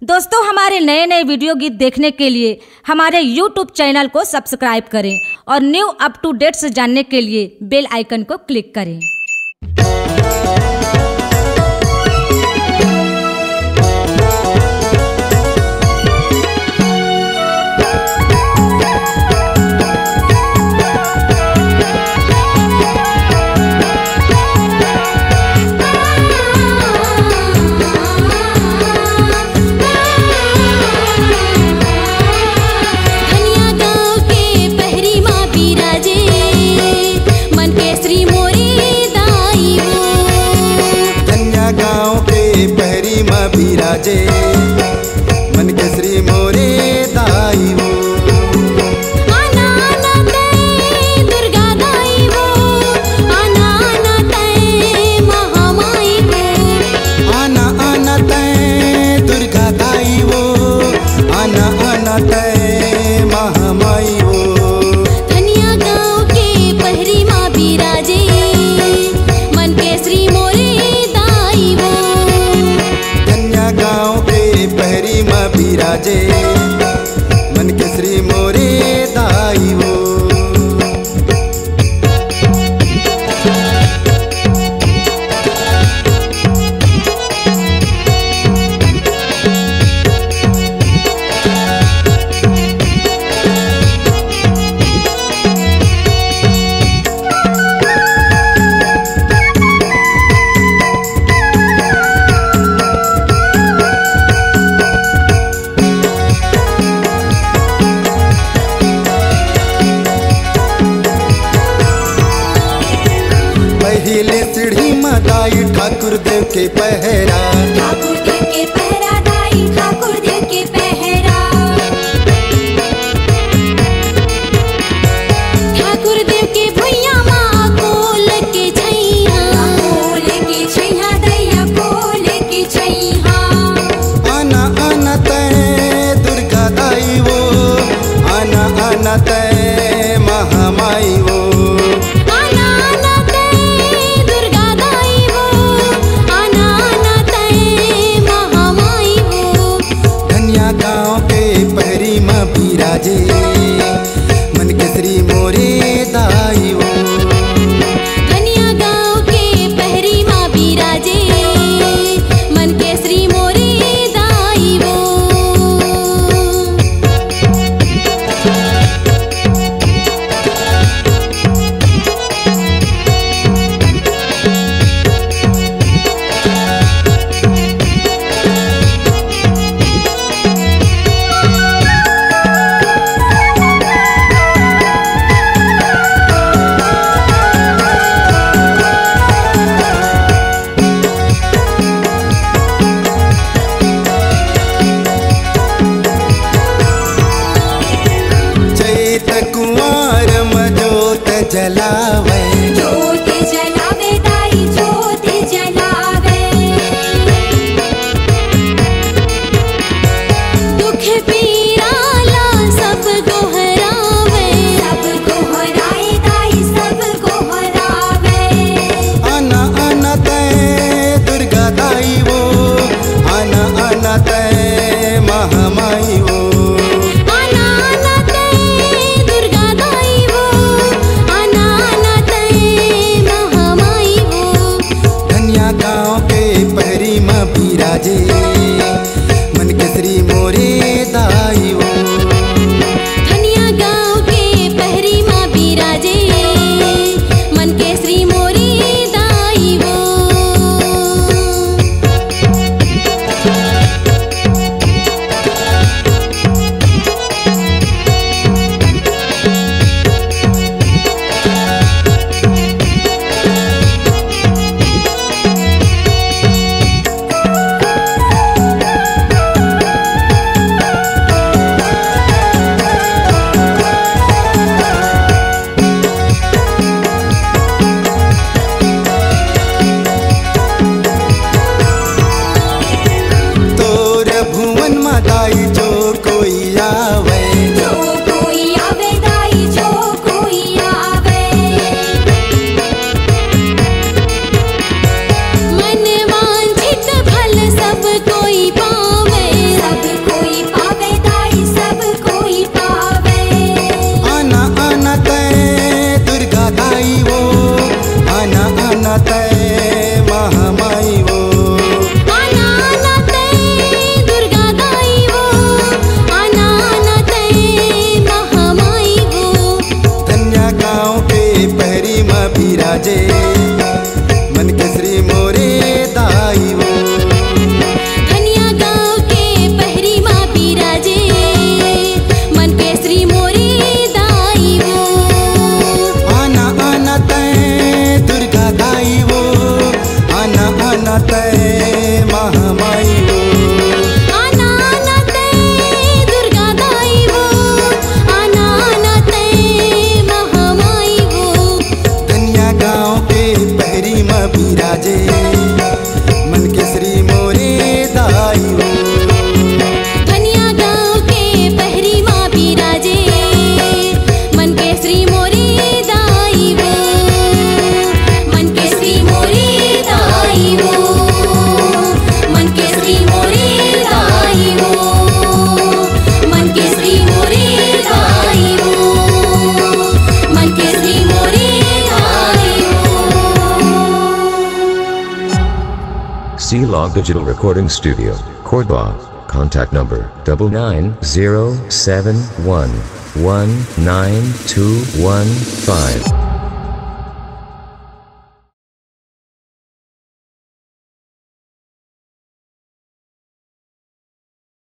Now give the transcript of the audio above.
दोस्तों, हमारे नए नए वीडियो गीत देखने के लिए हमारे YouTube चैनल को सब्सक्राइब करें और न्यू अप टू डेट्स जानने के लिए बेल आइकन को क्लिक करें। बिराजे मन के श्री मोरे दाई वो आना आना तय दुर्गा दाई वो आना आना तय महामाई वो आना आना तय दुर्गा दाई वो आना आना तय महामाई वो धनिया गाँव के पहरी माँ बिराजे मन के श्री मोरे दाई वो गाँव के पहरी माँ बिराजे मन के श्री मोरे दाई वो पहले सीढ़ी मदाई ठाकुर देव के पहरा ठाकुर देव के पहरा दाई ठाकुर देव के पहरा ठाकुर देव के भैया माँ कोल के छैया दैया कोल के छैया आना आना तय दुर्गा दाई वो आना आना तय महामाई वो बिराजे मन के श्री मोरे दाई वो धनिया गाँव के पहरी माँ बिराजे मन के श्री मोरे दाई वो कुंवर मजोत जलावे जोत जलावे दाई जोत जलावे दुख पीराला सब गोहरावे सब गोहराए दाई सब गोहरावे आना आना तय दुर्गा दाई वो आना आना तय महामाई वो बिराजे मन के श्री मोरे दाई वो धनिया गाँव के पहरी माँ बिराजे मन के श्री मोरे दाई वो Log Digital Recording Studio, Cordoba. Contact number 99071192215.